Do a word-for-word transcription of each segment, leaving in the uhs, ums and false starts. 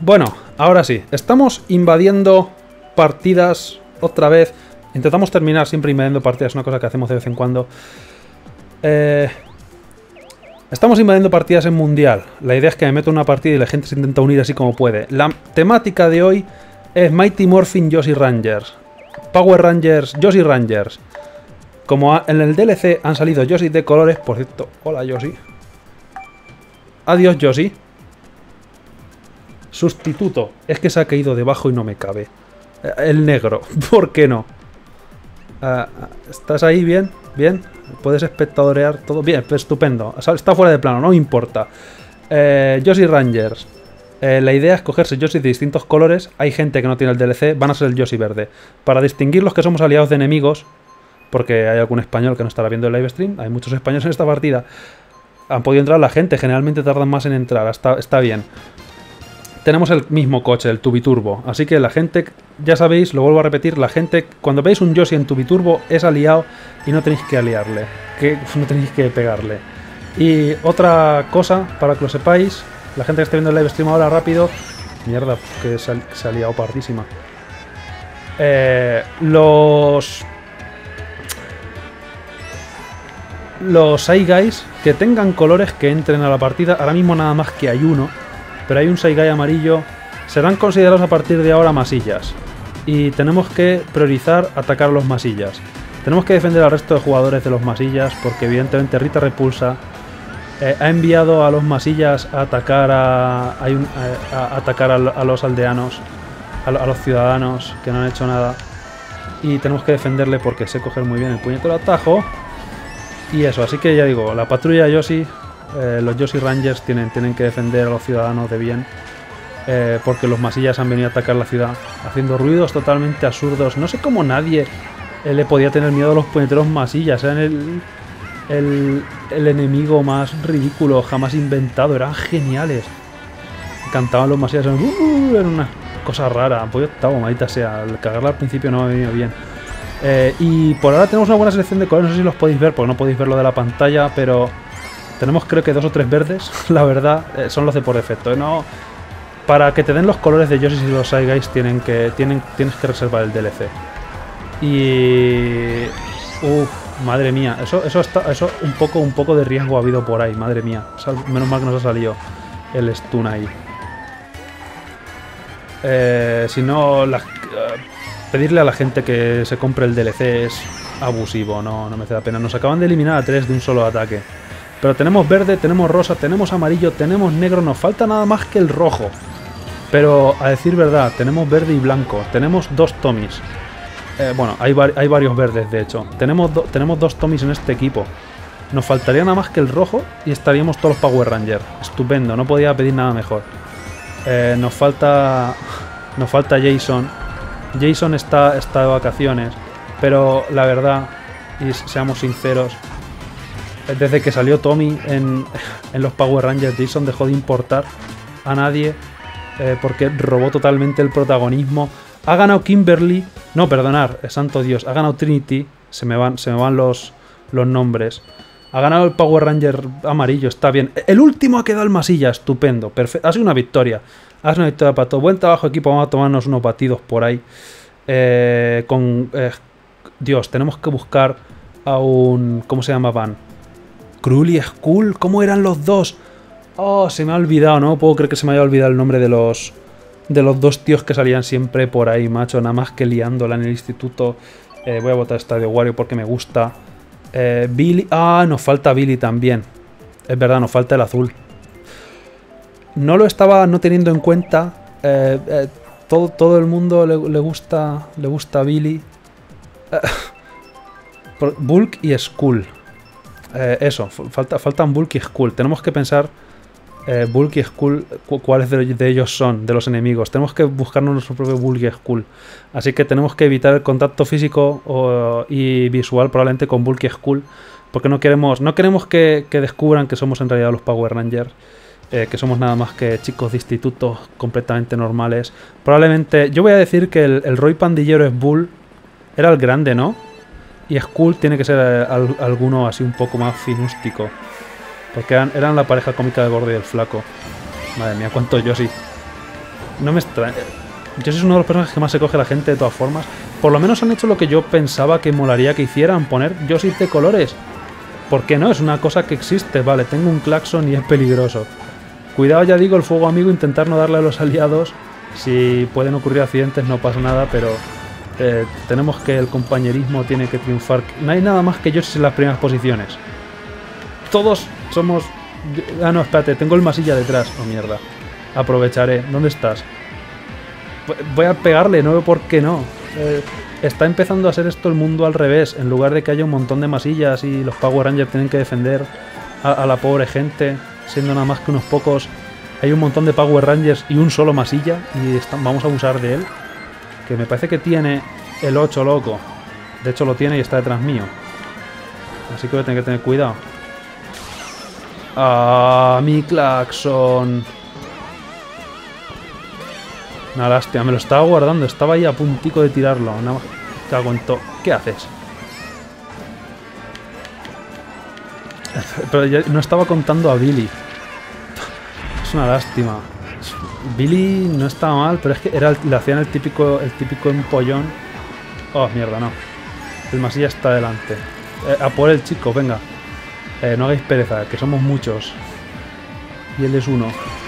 Bueno, ahora sí. Estamos invadiendo partidas otra vez. Intentamos terminar siempre invadiendo partidas, una cosa que hacemos de vez en cuando. Eh... Estamos invadiendo partidas en Mundial. La idea es que me meto en una partida y la gente se intenta unir así como puede. La temática de hoy es Mighty Morphin Yoshi Rangers. Power Rangers, Yoshi Rangers. Como en el D L C han salido Yoshi de colores, por cierto, hola Yoshi. Adiós Yoshi. Sustituto. Es que se ha caído debajo y no me cabe. El negro, ¿por qué no? Uh, ¿Estás ahí bien? ¿Bien? ¿Puedes espectadorear todo? Bien, pues estupendo. Está fuera de plano, no me importa. Eh, Yoshi Rangers. Eh, la idea es cogerse Yoshi de distintos colores. Hay gente que no tiene el D L C, van a ser el Yoshi verde. Para distinguir los que somos aliados de enemigos, porque hay algún español que no estará viendo el live stream, hay muchos españoles en esta partida. Han podido entrar la gente, generalmente tardan más en entrar, está, está bien. Tenemos el mismo coche, el Tubiturbo, así que la gente, ya sabéis, lo vuelvo a repetir, la gente, cuando veis un Yoshi en Tubiturbo es aliado y no tenéis que aliarle, que no tenéis que pegarle. Y otra cosa, para que lo sepáis, la gente que esté viendo el live stream ahora rápido, mierda, que se ha, se ha liado pardísima. Eh, los... Los Saigais que tengan colores que entren a la partida, ahora mismo nada más que hay uno, pero hay un Saigai amarillo, serán considerados a partir de ahora masillas. Y tenemos que priorizar atacar a los masillas. Tenemos que defender al resto de jugadores de los masillas, porque evidentemente Rita Repulsa eh, ha enviado a los masillas a atacar a, a, un, a, a atacar a, a los aldeanos, a, a los ciudadanos que no han hecho nada. Y tenemos que defenderle porque sé coger muy bien el puñetero atajo. Y eso, así que ya digo, la patrulla Yoshi... Eh, los Yoshi Rangers tienen, tienen que defender a los ciudadanos de bien, eh, porque los masillas han venido a atacar la ciudad haciendo ruidos totalmente absurdos. No sé cómo nadie eh, le podía tener miedo a los puñeteros masillas. Eran el, el, el enemigo más ridículo jamás inventado, eran geniales. Cantaban los masillas, eran, uh, era una cosa rara. Pollo octavo, maldita sea, el cagarla al principio no me venía bien. Eh, y por ahora tenemos una buena selección de colores, no sé si los podéis ver, porque no podéis ver lo de la pantalla, pero... Tenemos creo que dos o tres verdes, la verdad, eh, son los de por defecto. ¿eh? No, para que te den los colores de Yoshi y los Saigais tienen que, tienen, tienes que reservar el D L C. Y... Uff, madre mía, eso, eso, está, eso un, poco, un poco de riesgo ha habido por ahí, madre mía. Menos mal que nos ha salido el stun ahí. Eh, si no, la, uh, pedirle a la gente que se compre el D L C es abusivo, no, no me hace la pena. Nos acaban de eliminar a tres de un solo ataque. Pero tenemos verde, tenemos rosa, tenemos amarillo, tenemos negro, nos falta nada más que el rojo. Pero, a decir verdad, tenemos verde y blanco, tenemos dos Tommys. Eh, bueno, hay, hay varios verdes, de hecho. Tenemos, do tenemos dos Tommys en este equipo. Nos faltaría nada más que el rojo y estaríamos todos los Power Rangers. Estupendo, no podía pedir nada mejor. Eh, nos falta... Nos falta Jason. Jason está, está de vacaciones, pero la verdad, y seamos sinceros... Desde que salió Tommy en, en los Power Rangers, Jason dejó de importar a nadie eh, porque robó totalmente el protagonismo. Ha ganado Kimberly, no, perdonar, santo Dios, ha ganado Trinity, se me van, se me van los, los nombres. Ha ganado el Power Ranger amarillo, está bien. El último ha quedado el masilla, estupendo, perfecto. Ha sido una victoria, ha sido una victoria para todo. Buen trabajo equipo, vamos a tomarnos unos batidos por ahí. Eh, con eh, Dios, tenemos que buscar a un... ¿Cómo se llamaban? Krul y Skull, ¿cómo eran los dos? Oh, se me ha olvidado, no puedo creer que se me haya olvidado el nombre de los de los dos tíos que salían siempre por ahí, macho, nada más que liándola en el instituto. Eh, voy a botar Estadio Wario porque me gusta. Eh, Billy, ah, nos falta Billy también. Es verdad, nos falta el azul. No lo estaba no teniendo en cuenta. Eh, eh, todo, todo el mundo le, le gusta le gusta Billy. Eh, Bulk y Skull. Eh, eso, falta, faltan Bulk y Skull. Tenemos que pensar eh, Bulk y Skull, cu cuáles de, de ellos son, de los enemigos. Tenemos que buscarnos nuestro propio Bulk y Skull. Así que tenemos que evitar el contacto físico o, y visual probablemente con Bulk y Skull. Porque no queremos, no queremos que, que descubran que somos en realidad los Power Rangers. Eh, que somos nada más que chicos de institutos completamente normales. Probablemente, yo voy a decir que el, el Roy Pandillero es Bull. Era el grande, ¿no? Y Skull tiene que ser al, alguno así un poco más finústico. Porque eran, eran la pareja cómica del gordo y del flaco. Madre mía, cuánto Yoshi. No me extraña. Yo soy uno de los personajes que más se coge la gente de todas formas. Por lo menos han hecho lo que yo pensaba que molaría que hicieran, poner Yoshi de colores. ¿Por qué no? Es una cosa que existe, vale, tengo un claxon y es peligroso. Cuidado, ya digo, el fuego amigo, intentar no darle a los aliados. Si pueden ocurrir accidentes no pasa nada, pero eh, tenemos que el compañerismo tiene que triunfar. No hay nada más que Yoshi en las primeras posiciones. Todos somos... Ah, no, espérate, tengo el masilla detrás. Oh, mierda. Aprovecharé. ¿Dónde estás? Voy a pegarle, no veo por qué no. Eh, está empezando a ser esto el mundo al revés. En lugar de que haya un montón de masillas y los Power Rangers tienen que defender a, a la pobre gente, siendo nada más que unos pocos, hay un montón de Power Rangers y un solo masilla y están, vamos a abusar de él. Que me parece que tiene el ocho loco. De hecho lo tiene y está detrás mío. Así que voy a tener que tener cuidado. ¡Ah, mi claxon! Una lástima, me lo estaba guardando, estaba ahí a puntico de tirarlo. Nada más cago en todo. ¿Qué haces? Pero ya no estaba contando a Billy. Es una lástima. Billy no estaba mal, pero es que era, le hacían el típico, el típico empollón. Oh, mierda, no. El masilla está adelante. Eh, a por el chico, venga. Eh, no hagáis pereza, que somos muchos. Y él es uno.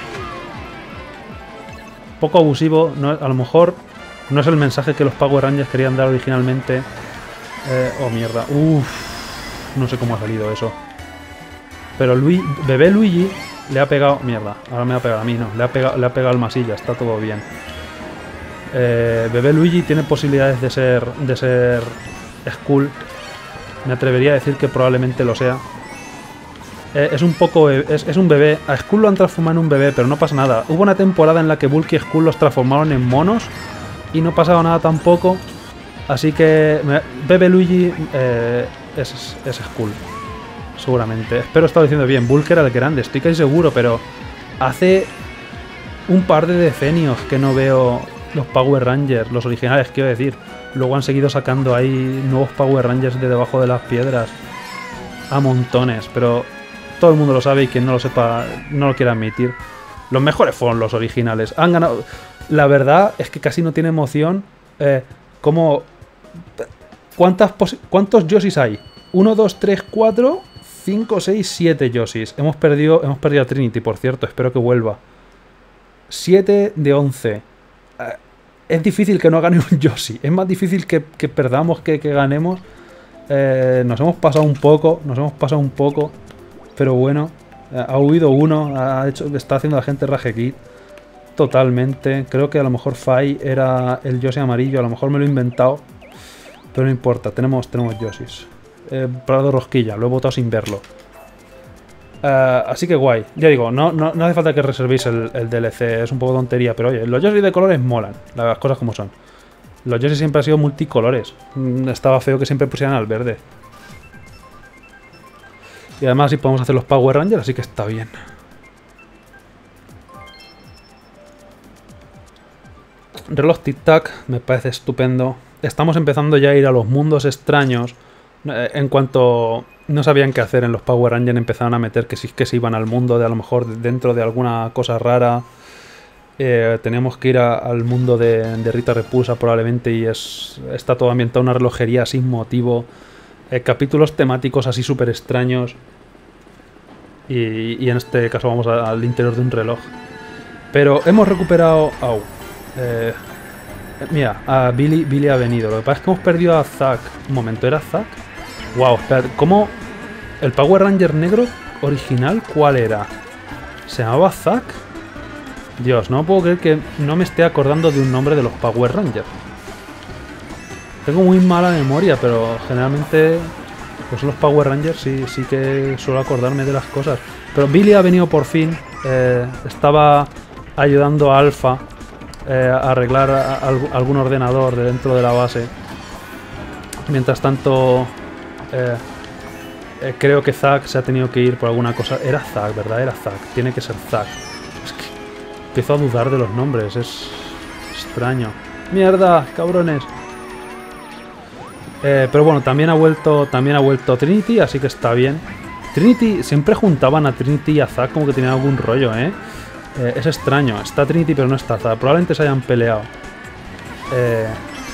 Poco abusivo, no, a lo mejor no es el mensaje que los Power Rangers querían dar originalmente. Eh, oh, mierda. Uff. No sé cómo ha salido eso. Pero Luigi, bebé Luigi le ha pegado... Mierda, ahora me va a pegar a mí, no. Le ha pegado, le ha pegado el masilla, está todo bien. Eh, bebé Luigi tiene posibilidades de ser, de ser Skull. Me atrevería a decir que probablemente lo sea. Eh, es un poco... Es, es un bebé. A Skull lo han transformado en un bebé, pero no pasa nada. Hubo una temporada en la que Bulky y Skull los transformaron en monos y no pasaba nada tampoco. Así que... Bebé Luigi eh, es, es Skull. Seguramente. Espero estar diciendo bien. Bulky era el grande, estoy casi seguro, pero... Hace un par de decenios que no veo los Power Rangers, los originales, quiero decir. Luego han seguido sacando ahí nuevos Power Rangers de debajo de las piedras. A montones, pero... Todo el mundo lo sabe y quien no lo sepa no lo quiere admitir. Los mejores fueron los originales. Han ganado. La verdad es que casi no tiene emoción. Eh, como... ¿Cuántas ¿Cuántos Yoshis hay? uno, dos, tres, cuatro, cinco, seis, siete Yoshis. Hemos perdido, hemos perdido a Trinity, por cierto. Espero que vuelva. siete de once. Eh, es difícil que no gane un Yoshi. Es más difícil que, que perdamos que, que ganemos. Eh, nos hemos pasado un poco. Nos hemos pasado un poco. Pero bueno, ha huido uno, ha hecho, está haciendo a la gente Rage Kid. Totalmente. Creo que a lo mejor Fai era el Yoshi amarillo, a lo mejor me lo he inventado. Pero no importa, tenemos, tenemos Yoshis. Eh, Prado Rosquilla, lo he votado sin verlo. Uh, así que guay. Ya digo, no, no, no hace falta que reservéis el, el D L C, es un poco tontería, pero oye, los Yoshis de colores molan, las cosas como son. Los Yoshis siempre han sido multicolores. Estaba feo que siempre pusieran al verde. Y además sí podemos hacer los Power Rangers, así que está bien. Reloj tic-tac, me parece estupendo. Estamos empezando ya a ir a los mundos extraños. En cuanto no sabían qué hacer en los Power Rangers, empezaron a meter que sí que se iban al mundo de a lo mejor dentro de alguna cosa rara. Eh, tenemos que ir a, al mundo de, de Rita Repulsa probablemente y es está todo ambientado en una relojería sin motivo. Eh, capítulos temáticos así súper extraños. Y, y en este caso vamos a, al interior de un reloj. Pero hemos recuperado... Au. Eh, mira, a Billy, Billy ha venido. Lo que pasa es que hemos perdido a Zack. Un momento, ¿era Zack? Wow, espera, ¿cómo? ¿El Power Ranger negro original cuál era? ¿Se llamaba Zack? Dios, no puedo creer que no me esté acordando de un nombre de los Power Rangers. Tengo muy mala memoria, pero generalmente... Pues los Power Rangers sí, sí que suelo acordarme de las cosas. Pero Billy ha venido por fin. Eh, estaba ayudando a Alpha eh, a arreglar a, a, algún ordenador de dentro de la base. Mientras tanto, eh, eh, creo que Zack se ha tenido que ir por alguna cosa. Era Zack, ¿verdad? Era Zack. Tiene que ser Zack. Es que empiezo a dudar de los nombres. Es extraño. ¡Mierda, cabrones! Eh, pero bueno, también ha vuelto también ha vuelto Trinity, así que está bien. Trinity, siempre juntaban a Trinity y a Zack como que tenían algún rollo, ¿eh? Eh, es extraño. Está Trinity pero no está Zack. Probablemente se hayan peleado. Eh,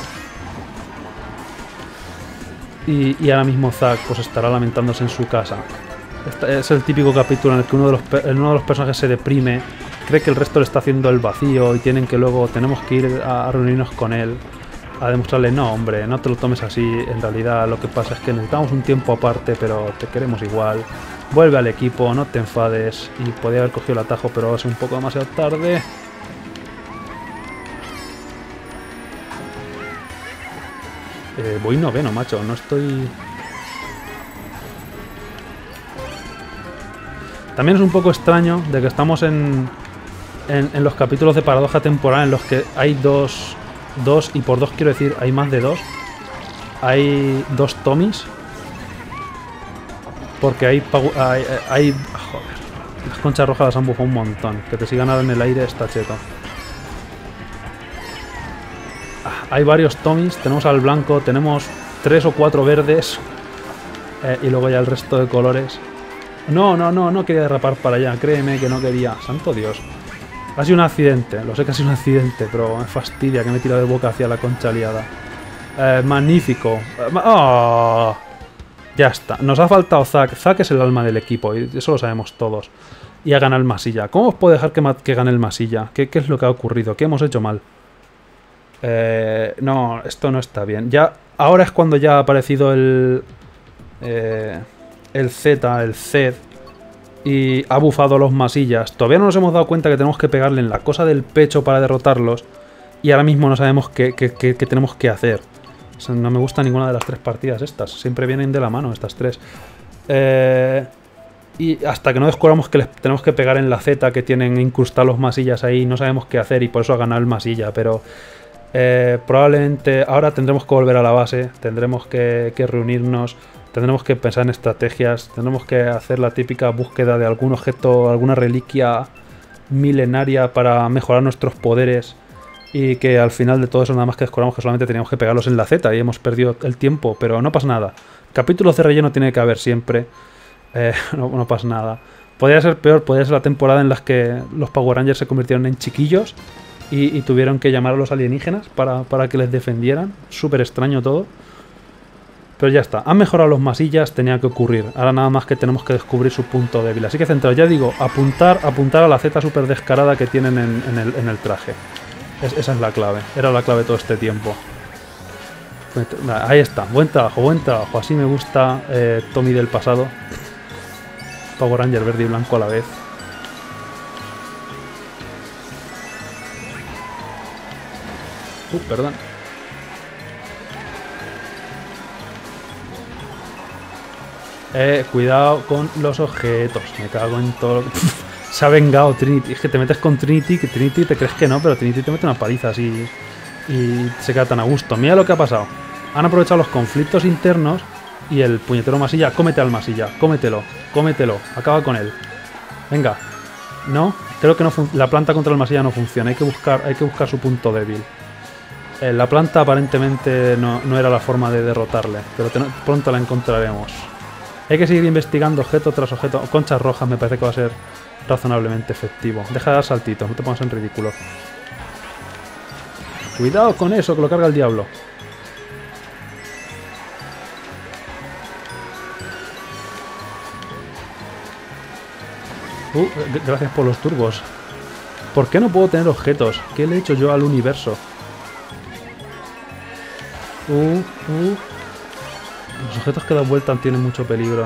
y, y ahora mismo Zack pues estará lamentándose en su casa. Este es el típico capítulo en el que uno de, los, uno de los personajes se deprime, cree que el resto le está haciendo el vacío y tienen que luego tenemos que ir a, a reunirnos con él a demostrarle, no hombre, no te lo tomes así, en realidad lo que pasa es que necesitamos un tiempo aparte pero te queremos igual, vuelve al equipo, no te enfades, y podía haber cogido el atajo pero es un poco demasiado tarde. Eh, voy noveno, macho, no estoy... También es un poco extraño de que estamos en, en, en los capítulos de paradoja temporal en los que hay dos, dos, y por dos quiero decir, hay más de dos. Hay dos Tommys. Porque hay... hay, hay joder, las conchas rojas las han bufado un montón. Que te sigan ahora en el aire está cheto. Ah, hay varios Tommys, tenemos al blanco, tenemos tres o cuatro verdes. Eh, y luego ya el resto de colores. No, no, no, no quería derrapar para allá, créeme que no quería. Santo Dios. Ha sido un accidente, lo sé que ha sido un accidente, pero me fastidia que me he tirado de boca hacia la concha liada. Eh, magnífico. Oh, ya está. Nos ha faltado Zack. Zack es el alma del equipo, y eso lo sabemos todos. Y ha ganado el Masilla. ¿Cómo os puedo dejar que, que gane el Masilla? ¿Qué, ¿Qué es lo que ha ocurrido? ¿Qué hemos hecho mal? Eh, no, esto no está bien. Ya, ahora es cuando ya ha aparecido el... Eh... el Z, el Zed, y ha bufado los Masillas. Todavía no nos hemos dado cuenta que tenemos que pegarle en la cosa del pecho para derrotarlos, y ahora mismo no sabemos qué, qué, qué, qué tenemos que hacer. O sea, no me gusta ninguna de las tres partidas estas, siempre vienen de la mano estas tres. Eh, y hasta que no descubramos que les tenemos que pegar en la Z, que tienen incrustados los Masillas ahí, no sabemos qué hacer, y por eso ha ganado el Masilla, pero... Eh, probablemente ahora tendremos que volver a la base, tendremos que, que reunirnos, tendremos que pensar en estrategias, tendremos que hacer la típica búsqueda de algún objeto, alguna reliquia milenaria para mejorar nuestros poderes, y que al final de todo eso nada más que descubramos que solamente teníamos que pegarlos en la Z y hemos perdido el tiempo, pero no pasa nada. Capítulos de relleno tiene que haber siempre, eh, no, no pasa nada. Podría ser peor, podría ser la temporada en la que los Power Rangers se convirtieron en chiquillos Y, y tuvieron que llamar a los alienígenas para, para que les defendieran. Súper extraño todo. Pero ya está. Han mejorado los Masillas, tenía que ocurrir. Ahora nada más que tenemos que descubrir su punto débil. Así que centrado, ya digo, apuntar, apuntar a la Z súper descarada que tienen en, en, el, en el traje. Es, esa es la clave. Era la clave todo este tiempo. Ahí está. Buen trabajo, buen trabajo. Así me gusta eh, Tommy del pasado. Power Ranger verde y blanco a la vez. Uh, perdón. Eh, cuidado con los objetos. Me cago en todo. Se ha vengado Trinity. Es que te metes con Trinity, que Trinity te crees que no, pero Trinity te mete una paliza así y se queda tan a gusto. Mira lo que ha pasado. Han aprovechado los conflictos internos y el puñetero Masilla. Cómete al Masilla. Cómetelo. Cómetelo. Acaba con él. Venga. No. Creo que no la planta contra el Masilla no funciona. Hay que buscar, hay que buscar su punto débil. Eh, la planta aparentemente no, no era la forma de derrotarle, pero pronto la encontraremos. Hay que seguir investigando objeto tras objeto. Conchas rojas me parece que va a ser razonablemente efectivo. Deja de dar saltitos, no te pongas en ridículo. Cuidado con eso, que lo carga el diablo. Uh, gracias por los turbos. ¿Por qué no puedo tener objetos? ¿Qué le he hecho yo al universo? Uh, uh. Los objetos que dan vuelta tienen mucho peligro.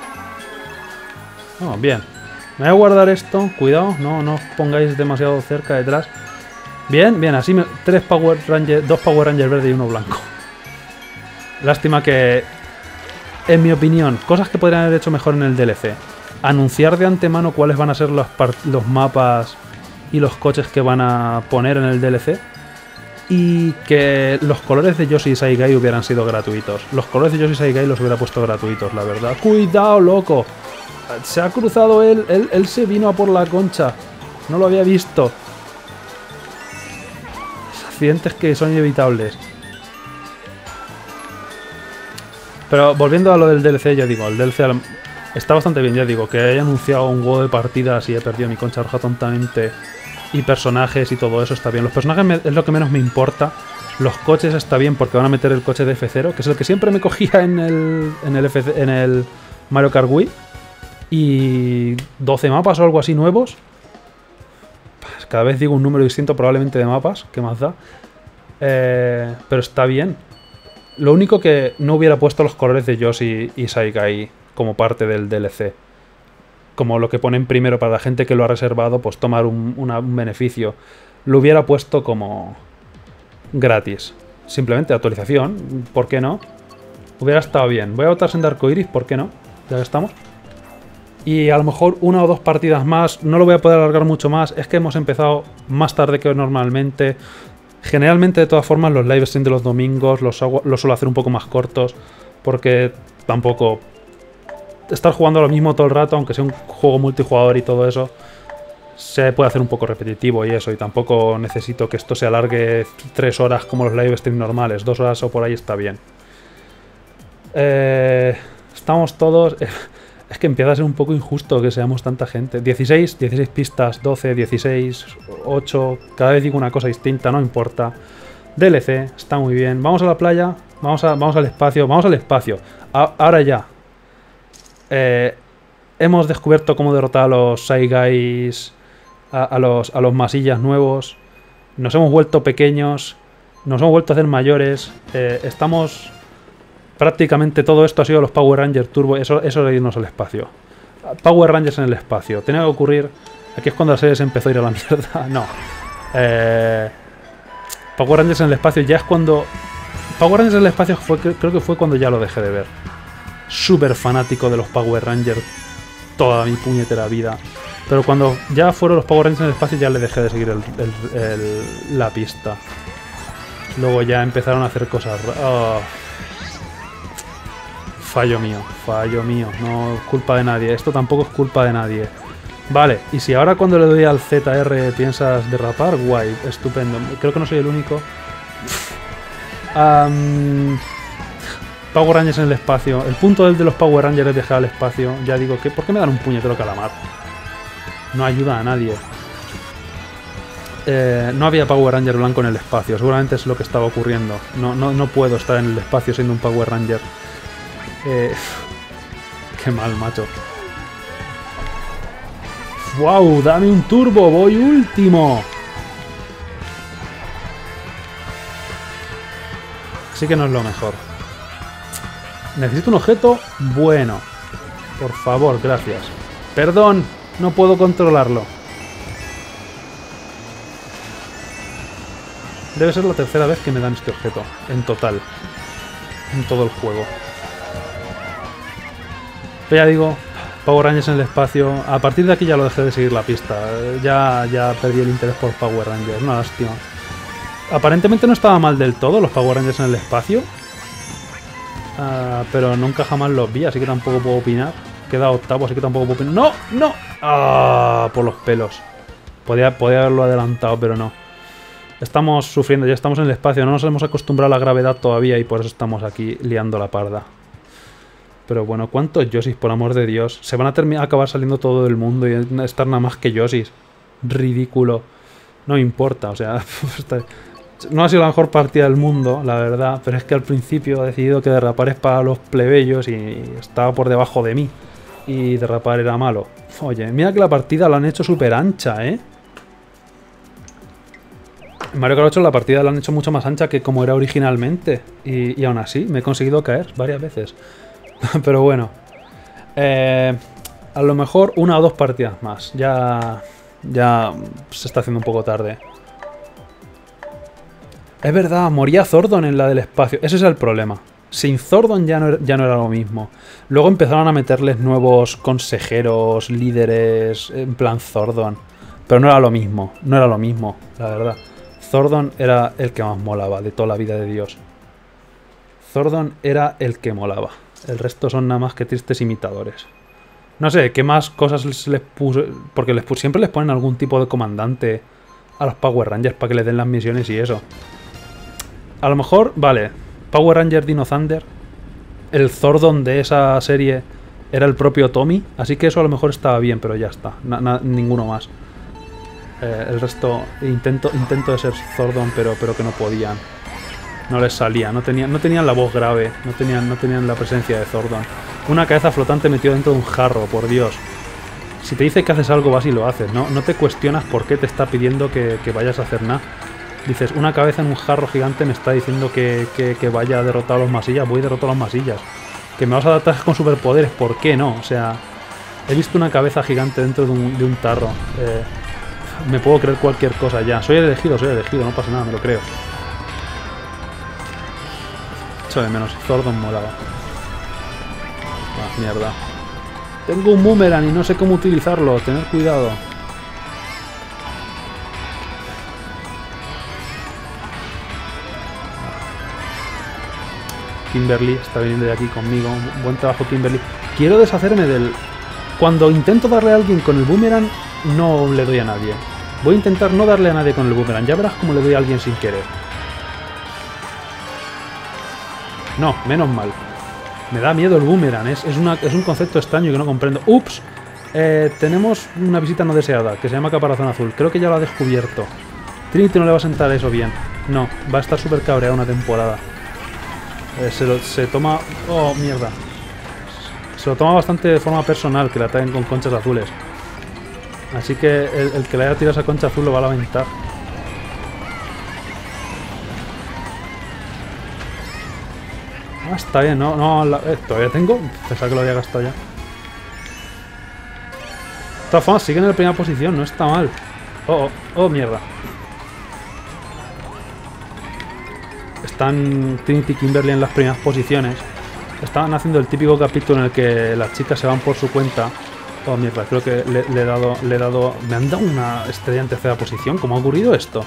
Oh, bien. Me voy a guardar esto. Cuidado, no, no os pongáis demasiado cerca detrás. Bien, bien, así me... Tres Power Rangers, dos Power Rangers verde y uno blanco. Lástima que... En mi opinión, cosas que podrían haber hecho mejor en el D L C. Anunciar de antemano cuáles van a ser los, los mapas y los coches que van a poner en el D L C. Y que los colores de Yoshi y Saigai hubieran sido gratuitos. Los colores de Yoshi y Saigai los hubiera puesto gratuitos, la verdad. ¡Cuidado, loco! Se ha cruzado él, él, él se vino a por la concha. No lo había visto. Accidentes que son inevitables. Pero volviendo a lo del D L C, ya digo, el D L C Está bastante bien, ya digo, que haya anunciado un juego de partidas y he perdido mi concha roja tontamente. Y personajes y todo eso está bien. Los personajes me, es lo que menos me importa. Los coches está bien porque van a meter el coche de F cero, que es el que siempre me cogía en el, en el, F C, en el Mario Kart Wii. Y doce mapas o algo así nuevos. Cada vez digo un número distinto probablemente de mapas, ¿qué más da? Eh, pero está bien. Lo único que no hubiera puesto los colores de Yoshi y Saigai como parte del D L C. Como lo que ponen primero para la gente que lo ha reservado, pues tomar un, una, un beneficio. Lo hubiera puesto como gratis. Simplemente actualización, ¿por qué no? Hubiera estado bien. Voy a votar en Arcoiris, ¿por qué no? Ya que estamos. Y a lo mejor una o dos partidas más. No lo voy a poder alargar mucho más. Es que hemos empezado más tarde que normalmente. Generalmente, de todas formas, los live streams de los domingos los, hago, los suelo hacer un poco más cortos. Porque tampoco... Estar jugando lo mismo todo el rato, aunque sea un juego multijugador y todo eso, se puede hacer un poco repetitivo y eso. Y tampoco necesito que esto se alargue tres horas como los live streams normales. Dos horas o por ahí está bien. Eh, estamos todos... Es que empieza a ser un poco injusto que seamos tanta gente. dieciséis, dieciséis pistas, doce, dieciséis, ocho... Cada vez digo una cosa distinta, no importa. D L C, está muy bien. Vamos a la playa, vamos, a, vamos al espacio, vamos al espacio. A, ahora ya. Eh, hemos descubierto cómo derrotar a los Saigais, a, a, los, a los masillas nuevos. Nos hemos vuelto pequeños, nos hemos vuelto a hacer mayores. Eh, estamos... Prácticamente todo esto ha sido los Power Rangers Turbo. Eso, eso de irnos al espacio. Power Rangers en el espacio. Tenía que ocurrir... Aquí es cuando la serie se empezó a ir a la mierda. No. Eh, Power Rangers en el espacio ya es cuando... Power Rangers en el espacio fue, creo que fue cuando ya lo dejé de ver. Súper fanático de los Power Rangers toda mi puñetera vida. Pero cuando ya fueron los Power Rangers en el espacio ya le dejé de seguir el, el, el, la pista. Luego ya empezaron a hacer cosas... Oh. Fallo mío, fallo mío, no es culpa de nadie, esto tampoco es culpa de nadie. Vale, y si ahora cuando le doy al Z R piensas derrapar, guay, estupendo, creo que no soy el único. um, Power Rangers en el espacio, el punto del de los Power Rangers es viajar al espacio, ya digo, que ¿por qué me dan un puñetero calamar? No ayuda a nadie. Eh, no había Power Ranger blanco en el espacio, seguramente es lo que estaba ocurriendo. No, no, no puedo estar en el espacio siendo un Power Ranger. Eh, qué mal, macho. ¡Wow! ¡Dame un turbo! ¡Voy último! Así que no es lo mejor. ¿Necesito un objeto? Bueno. Por favor, gracias. Perdón, no puedo controlarlo. Debe ser la tercera vez que me dan este objeto. En total. En todo el juego. Pero ya digo, Power Rangers en el espacio. A partir de aquí ya lo dejé de seguir la pista. Ya, ya perdí el interés por Power Rangers. Una lástima. Aparentemente no estaba mal del todo los Power Rangers en el espacio. Uh, pero nunca jamás los vi, así que tampoco puedo opinar. Queda octavo, así que tampoco puedo opinar. ¡No! ¡No! ¡Ah! Por los pelos. Podía, podía haberlo adelantado, pero no. Estamos sufriendo, ya estamos en el espacio. No nos hemos acostumbrado a la gravedad todavía y por eso estamos aquí liando la parda. Pero bueno, ¿cuántos Yoshis, por amor de Dios? Se van a terminar a acabar saliendo todo el mundo y estar nada más que Yoshis. Ridículo. No me importa, o sea... No ha sido la mejor partida del mundo, la verdad, pero es que al principio he decidido que derrapar es para los plebeyos y estaba por debajo de mí. Y derrapar era malo. Oye, mira que la partida la han hecho súper ancha, ¿eh? En Mario Kart ocho la partida la han hecho mucho más ancha que como era originalmente. Y, y aún así me he conseguido caer varias veces. Pero bueno. Eh, a lo mejor una o dos partidas más. Ya, ya se está haciendo un poco tarde. Es verdad, moría Zordon en la del espacio. Ese es el problema. Sin Zordon ya no, ya no era lo mismo. Luego empezaron a meterles nuevos consejeros, líderes, en plan Zordon. Pero no era lo mismo. No era lo mismo, la verdad. Zordon era el que más molaba de toda la vida de Dios. Zordon era el que molaba. El resto son nada más que tristes imitadores. No sé, ¿qué más cosas les, les puso? Porque les, siempre les ponen algún tipo de comandante a los Power Rangers para que les den las misiones y eso. A lo mejor, vale, Power Ranger Dino Thunder, el Zordon de esa serie era el propio Tommy, así que eso a lo mejor estaba bien, pero ya está, na, na, ninguno más. Eh, el resto, intento, intento de ser Zordon, pero, pero que no podían. No les salía, no tenían, no tenían la voz grave, no tenían, no tenían la presencia de Zordon. Una cabeza flotante metida dentro de un jarro, por Dios. Si te dice que haces algo, vas y lo haces, ¿no? No te cuestionas por qué te está pidiendo que, que vayas a hacer nada. Dices, una cabeza en un jarro gigante me está diciendo que, que, que vaya a derrotar a los masillas, voy a derrotar a los masillas. Que me vas a dar ataques con superpoderes, ¿por qué no? O sea, he visto una cabeza gigante dentro de un, de un tarro. Eh, me puedo creer cualquier cosa ya. Soy elegido, soy elegido, no pasa nada, me lo creo. Echo de menos, Zordon molaba. Ah, mierda. Tengo un boomerang y no sé cómo utilizarlo, tener cuidado. Kimberly está viniendo de aquí conmigo. Buen trabajo, Kimberly. Quiero deshacerme del... Cuando intento darle a alguien con el boomerang, no le doy a nadie. Voy a intentar no darle a nadie con el boomerang. Ya verás cómo le doy a alguien sin querer. No, menos mal. Me da miedo el boomerang. Es, es, una, es un concepto extraño que no comprendo. ¡Ups! Eh, tenemos una visita no deseada, que se llama Caparazón Azul. Creo que ya lo ha descubierto. Trinity no le va a sentar eso bien. No, va a estar súper cabreada una temporada. Eh, se, lo, se toma... ¡Oh, mierda! Se lo toma bastante de forma personal que la ataquen con conchas azules. Así que el, el que le haya tirado esa concha azul lo va a lamentar. Ah, está bien, no, no, la, eh, todavía tengo. Pensaba que lo había gastado ya. De todas formas, siguen en la primera posición, no está mal. Oh, oh, oh, mierda. Están Trinity y Kimberly en las primeras posiciones. Estaban haciendo el típico capítulo en el que las chicas se van por su cuenta. Oh, mierda, creo que le, le he dado... Le he dado... ¿Me han dado una estrella en tercera posición? ¿Cómo ha ocurrido esto?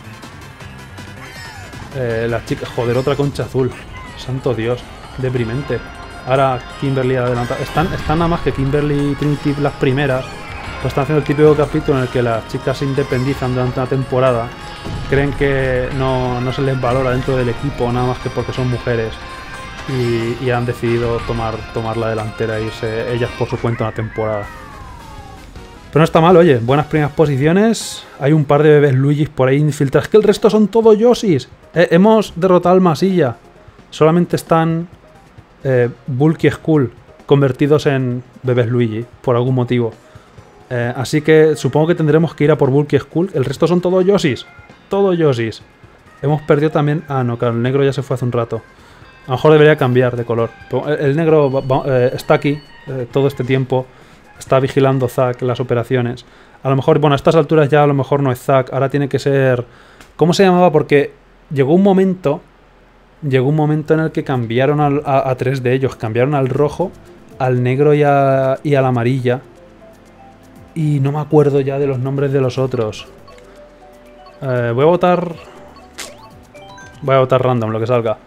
Eh, las chicas... Joder, otra concha azul. Santo Dios. Deprimente. Ahora Kimberly adelanta. Están, están nada más que Kimberly y Trinity las primeras. Pues están haciendo el típico capítulo en el que las chicas se independizan durante una temporada. Creen que no, no se les valora dentro del equipo, nada más que porque son mujeres. Y, y han decidido tomar, tomar la delantera e irse ellas por su cuenta una temporada. Pero no está mal, oye. Buenas primeras posiciones. Hay un par de bebés Luigis por ahí infiltrados. Es que el resto son todos Yoshis. Eh, hemos derrotado al Masilla. Solamente están eh, Bulky Skull convertidos en bebés Luigi, por algún motivo. Eh, así que supongo que tendremos que ir a por Bulky Skull. El resto son todos Yoshis. Todos Yoshis. Hemos perdido también... Ah, no, claro, el negro ya se fue hace un rato. A lo mejor debería cambiar de color. Pero el, el negro va, eh, está aquí eh, todo este tiempo. Está vigilando Zack las operaciones. A lo mejor, bueno, a estas alturas ya a lo mejor no es Zack. Ahora tiene que ser... ¿Cómo se llamaba? Porque llegó un momento... Llegó un momento en el que cambiaron al, a, a tres de ellos. Cambiaron al rojo, al negro y, a, y al amarilla. Y no me acuerdo ya de los nombres de los otros. Eh, voy a votar... Voy a votar random, lo que salga.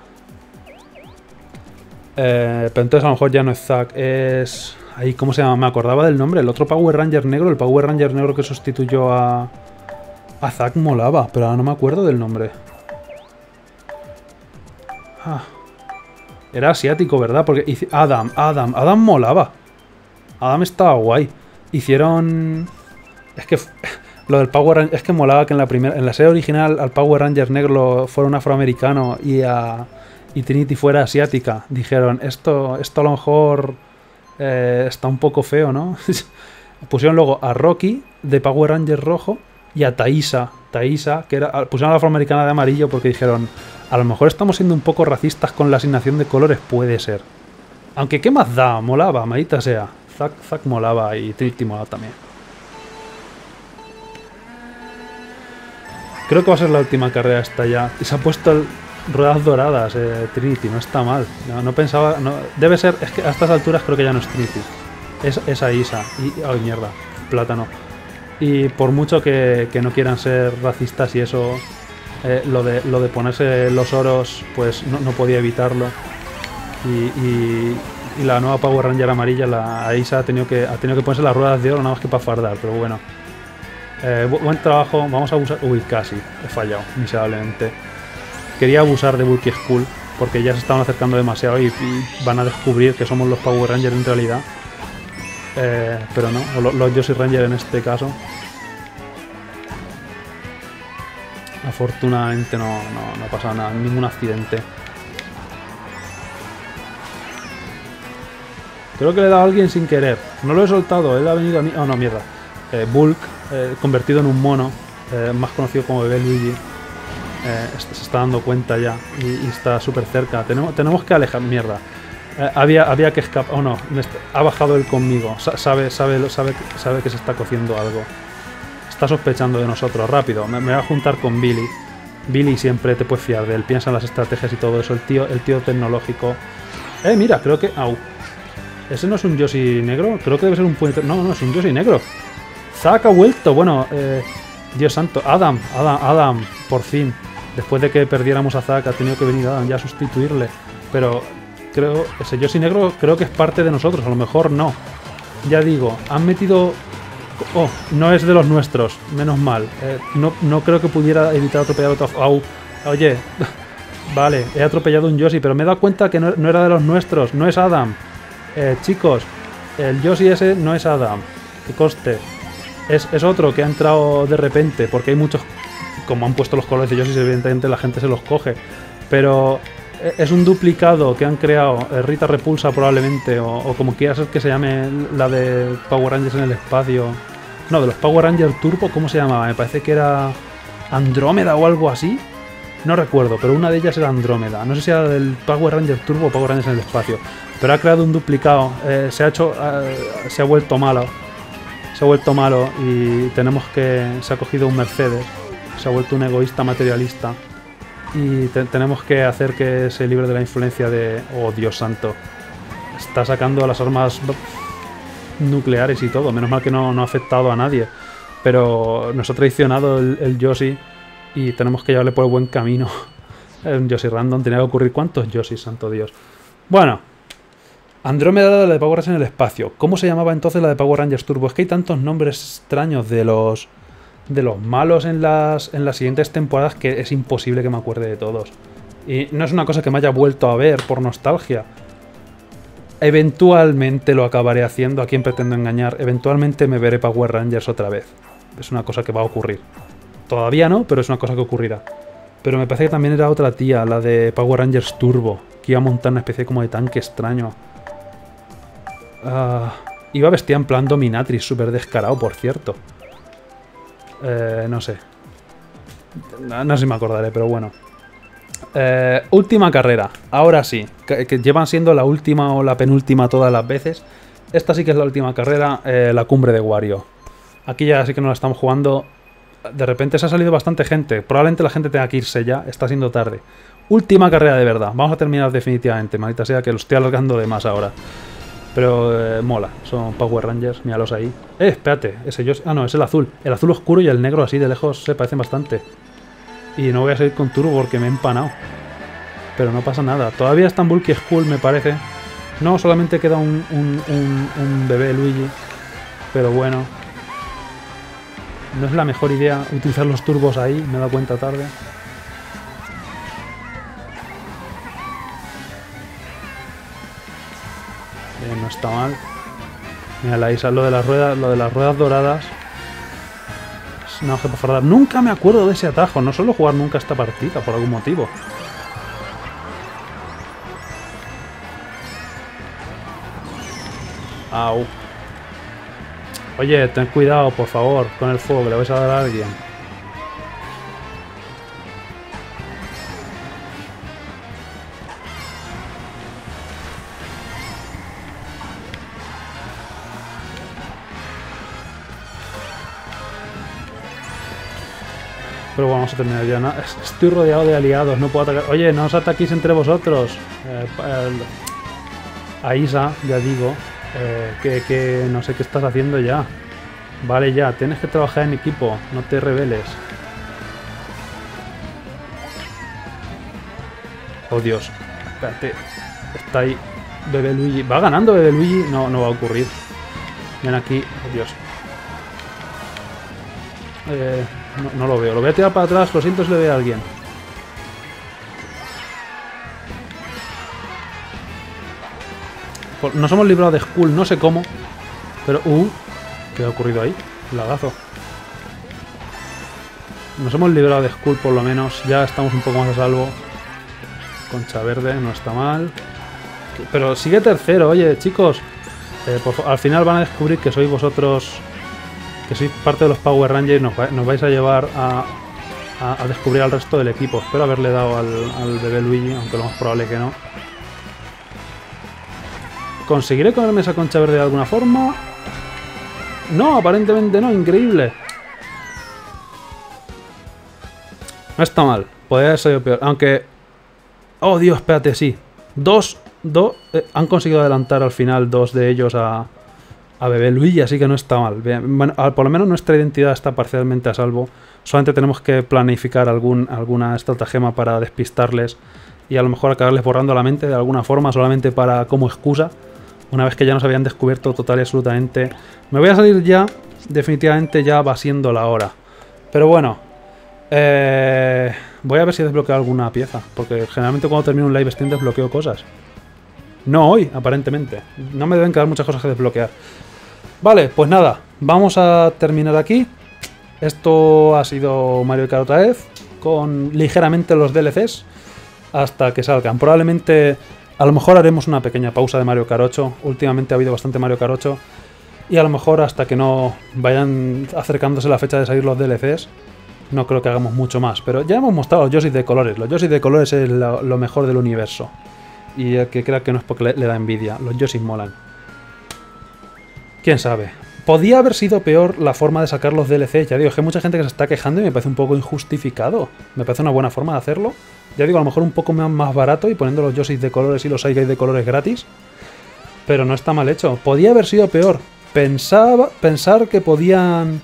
Eh, pero entonces a lo mejor ya no es Zack. Es... Ahí, ¿cómo se llama? Me acordaba del nombre. El otro Power Ranger negro. El Power Ranger negro que sustituyó a... A Zack molaba. Pero ahora no me acuerdo del nombre. Ah. Era asiático, ¿verdad? Porque Adam, Adam, Adam molaba. Adam estaba guay. Hicieron... Es que lo del Power Ranger... Es que molaba que en la primera, en la serie original al Power Ranger negro fuera un afroamericano y a y Trinity fuera asiática. Dijeron, esto, esto a lo mejor eh, está un poco feo, ¿no? Pusieron luego a Rocky de Power Ranger rojo y a Taisa, Taisa, que era... Pusieron a la afroamericana de amarillo porque dijeron... A lo mejor estamos siendo un poco racistas con la asignación de colores, puede ser. Aunque, ¿qué más da? Molaba, maldita sea. Zack, Zack molaba y Trinity molaba también. Creo que va a ser la última carrera esta ya. Y se ha puesto el... ruedas doradas, eh, Trinity, no está mal. No, no pensaba... No, debe ser... Es que a estas alturas creo que ya no es Trinity. Es esa Isa. Y, ay, mierda. Plátano. Y por mucho que, que no quieran ser racistas y eso... Eh, lo, de, lo de ponerse los oros, pues no, no podía evitarlo. Y, y, y la nueva Power Ranger amarilla, la Aisa, ha tenido que, ha tenido que ponerse las ruedas de oro nada más que para fardar, pero bueno. Eh, bu buen trabajo, vamos a abusar... Uy, casi, he fallado, miserablemente. Quería abusar de Bulky Skull, porque ya se estaban acercando demasiado y, y van a descubrir que somos los Power Rangers en realidad. Eh, pero no, o lo, los Yoshi Ranger en este caso. Afortunadamente no, no, no ha pasado nada, ningún accidente. Creo que le he dado a alguien sin querer. No lo he soltado, él ha venido a mí. Oh no, mierda. Eh, Bulk, eh, convertido en un mono, eh, más conocido como Bebé Luigi. Eh, se está dando cuenta ya y, y está súper cerca. Tenemos, tenemos que alejar. Mierda. Eh, había, había que escapar. Oh no, ha bajado él conmigo. Sa sabe, sabe, sabe, sabe que se está cociendo algo. Está sospechando de nosotros. Rápido, me, me voy a juntar con Billy. Billy siempre te puedes fiar de él. Piensa en las estrategias y todo eso. El tío, el tío tecnológico. Eh, mira, creo que. Au. ¿Ese no es un Yoshi negro? Creo que debe ser un puente. No, no, es un Yoshi negro. Zack ha vuelto. Bueno, eh, Dios santo. Adam, Adam, Adam, por fin. Después de que perdiéramos a Zack, ha tenido que venir Adam ya a sustituirle. Pero creo, ese Yoshi negro creo que es parte de nosotros. A lo mejor no. Ya digo, han metido... Oh, no es de los nuestros. Menos mal. Eh, no, no creo que pudiera evitar atropellar a otro... Au. Oye, vale, he atropellado un Yoshi, pero me he dado cuenta que no, no era de los nuestros. No es Adam. Eh, chicos, el Yoshi ese no es Adam. Que coste. Es, es otro que ha entrado de repente, porque hay muchos... Como han puesto los colores de Yoshi, evidentemente la gente se los coge. Pero es un duplicado que han creado eh, Rita Repulsa probablemente, o, o como quiera ser que se llame la de Power Rangers en el espacio. No, de los Power Rangers Turbo, ¿cómo se llamaba? Me parece que era Andrómeda o algo así. No recuerdo, pero una de ellas era Andrómeda. No sé si era del Power Rangers Turbo o Power Rangers en el espacio. Pero ha creado un duplicado. Eh, se ha hecho... Eh, se ha vuelto malo. Se ha vuelto malo y tenemos que... Se ha cogido un Mercedes. Se ha vuelto un egoísta materialista. Y te tenemos que hacer que se libre de la influencia de... Oh, Dios santo. Está sacando las armas nucleares y todo. Menos mal que no, no ha afectado a nadie. Pero nos ha traicionado el, el Yoshi. Y tenemos que llevarle por el buen camino. Un Yoshi random. Tenía que ocurrir cuántos Yoshi, santo Dios. Bueno. Andrómeda, la de Power Rangers en el espacio. ¿Cómo se llamaba entonces la de Power Rangers Turbo? Es que hay tantos nombres extraños de los... de los malos en las, en las siguientes temporadas que es imposible que me acuerde de todos. Y no es una cosa que me haya vuelto a ver por nostalgia. Eventualmente lo acabaré haciendo. ¿A quién pretendo engañar? Eventualmente me veré Power Rangers otra vez. Es una cosa que va a ocurrir. Todavía no, pero es una cosa que ocurrirá. Pero me parece que también era otra tía, la de Power Rangers Turbo, que iba a montar una especie como de tanque extraño. Uh, iba vestida en plan dominatrix, súper descarado, por cierto. Eh, no sé. No, no sé si me acordaré, pero bueno. Eh, última carrera. Ahora sí. Que, que llevan siendo la última o la penúltima todas las veces. Esta sí que es la última carrera. Eh, la cumbre de Wario. Aquí ya sí que no la estamos jugando. De repente se ha salido bastante gente. Probablemente la gente tenga que irse ya. Está siendo tarde. Última carrera de verdad. Vamos a terminar definitivamente. Maldita sea que lo estoy alargando de más ahora. Pero eh, mola, son Power Rangers, míralos ahí. Eh, espérate, ese yo... Ah, no, es el azul. El azul oscuro y el negro así de lejos se parecen bastante. Y no voy a seguir con turbo porque me he empanado. Pero no pasa nada. Todavía está en Bulky School, me parece. No, solamente queda un, un, un, un bebé Luigi. Pero bueno. No es la mejor idea utilizar los turbos ahí, me he dado cuenta tarde. No está mal. Mira la isla, lo de las ruedas, lo de las ruedas doradas. Es una hoja para fardar. Nunca me acuerdo de ese atajo. No suelo jugar nunca esta partida por algún motivo. Au. Oye, ten cuidado, por favor, con el fuego que le vais a dar a alguien. Pero bueno, vamos a terminar ya. ¿No? Estoy rodeado de aliados, no puedo atacar. Oye, no os ataquéis entre vosotros. Eh, el... A Isa, ya digo, eh, que, que no sé qué estás haciendo ya. Vale, ya, tienes que trabajar en equipo, no te rebeles. Oh, Dios. Espérate. Está ahí. Bebé Luigi. ¿Va ganando Bebé Luigi? No, no va a ocurrir. Ven aquí. Oh, Dios. Eh... No, no lo veo. Lo voy a tirar para atrás. Lo siento si le veo a alguien. Nos hemos librado de Skull. No sé cómo. Pero, uh, ¿qué ha ocurrido ahí? Lagazo. Nos hemos librado de Skull por lo menos. Ya estamos un poco más a salvo. Concha verde, no está mal. Pero sigue tercero, oye, chicos. Eh, por, al final van a descubrir que sois vosotros, que sois parte de los Power Rangers y nos, nos vais a llevar a, a, a descubrir al resto del equipo. Espero haberle dado al, al bebé Luigi, aunque lo más probable que no. ¿Conseguiré comerme esa concha verde de alguna forma? No, aparentemente no, increíble. No está mal, podría haber sido peor, aunque... Oh, Dios, espérate, sí. Dos, dos, eh, han conseguido adelantar al final dos de ellos a, a bebé Luigi, así que no está mal. Bien, bueno, por lo menos nuestra identidad está parcialmente a salvo. Solamente tenemos que planificar algún, alguna estratagema para despistarles y a lo mejor acabarles borrando la mente de alguna forma, solamente para como excusa. Una vez que ya nos habían descubierto total y absolutamente. Me voy a salir ya, definitivamente ya va siendo la hora. Pero bueno, eh, voy a ver si desbloqueo alguna pieza, porque generalmente cuando termino un live stream desbloqueo cosas. No hoy, aparentemente. No me deben quedar muchas cosas que desbloquear. Vale, pues nada, vamos a terminar aquí. Esto ha sido Mario Kart otra vez, con ligeramente los D L Cs, hasta que salgan. Probablemente... A lo mejor haremos una pequeña pausa de Mario Kart ocho. Últimamente ha habido bastante Mario Kart ocho. Y a lo mejor hasta que no vayan acercándose la fecha de salir los D L Cs, no creo que hagamos mucho más. Pero ya hemos mostrado los Yoshis de colores. Los Yoshis de colores es lo, lo mejor del universo. Y el que crea que no es porque le, le da envidia. Los Yoshis molan. ¿Quién sabe? Podía haber sido peor la forma de sacar los D L Cs. Ya digo, es que hay mucha gente que se está quejando y me parece un poco injustificado. Me parece una buena forma de hacerlo. Ya digo, a lo mejor un poco más barato y poniendo los Yoshis de colores y los Saigai de colores gratis. Pero no está mal hecho. Podía haber sido peor. Pensaba, pensar que podían...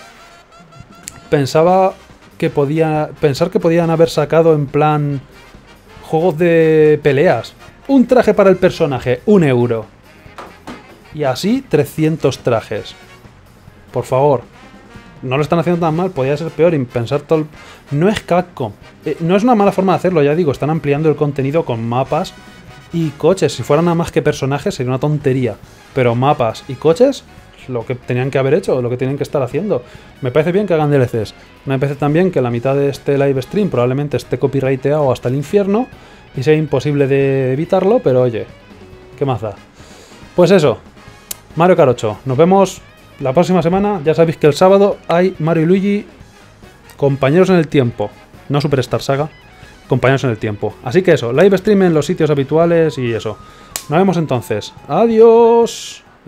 Pensaba que podía... Pensar que podían haber sacado en plan... Juegos de peleas. Un traje para el personaje, un euro. Y así trescientos trajes. Por favor. No lo están haciendo tan mal, podría ser peor. Y pensar todo el... No es Capcom. Eh, no es una mala forma de hacerlo, ya digo. Están ampliando el contenido con mapas y coches. Si fueran nada más que personajes sería una tontería. Pero mapas y coches, lo que tenían que haber hecho, lo que tienen que estar haciendo. Me parece bien que hagan D L Cs. Me parece también que la mitad de este live stream probablemente esté copyrighteado hasta el infierno y sea imposible de evitarlo, pero oye, ¿qué más da? Pues eso, Mario Kart ocho. Nos vemos la próxima semana. Ya sabéis que el sábado hay Mario y Luigi compañeros en el tiempo. No Superstar Saga, compañeros en el tiempo. Así que eso, live stream en los sitios habituales y eso. Nos vemos entonces. Adiós.